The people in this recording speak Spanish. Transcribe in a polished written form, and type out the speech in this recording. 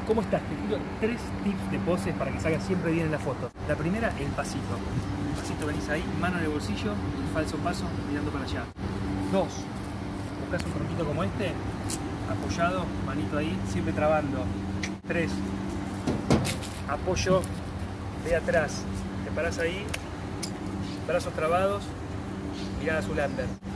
¿Cómo estás? Te tiro 3 tips de poses para que salga siempre bien en la foto. La primera, el pasito. El pasito, venís ahí, mano en el bolsillo, falso paso, mirando para allá. 2, buscas un tronquito como este, apoyado, manito ahí, siempre trabando. 3, apoyo de atrás, te parás ahí, brazos trabados, mirada Zoolander.